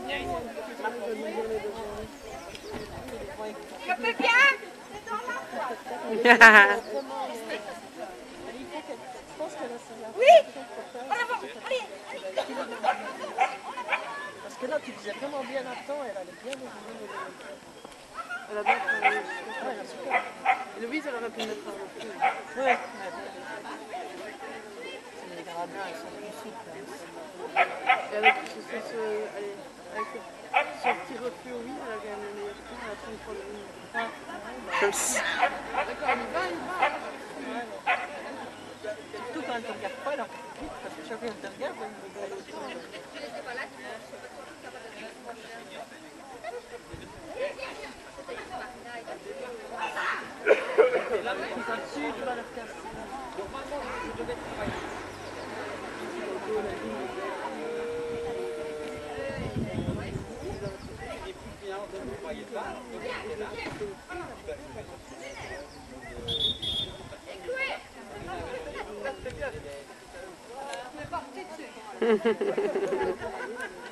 Je peux bien. Oui. En avant. Allez. Parce que là, tu faisais vraiment bien à temps, elle allait bien évoluer. Elle a bien travaillé. Ouais, elle a super. Et Louise, elle aurait pu mettre un peu plus. Ouais. Les gradins, elles sont plus souples. Et avec son petit refus au oui, elle a gagné le meilleur temps à la 33 minutes. D'accord, il va. Surtout quand elle ne te regarde pas, elle regarde vite, parce que chaque fois qu'elle te regarde, elle me regarde aussi. Là, tu vas dessus, tu vas leur casser. Normalement, je devais travailler. Je vais porter dessus.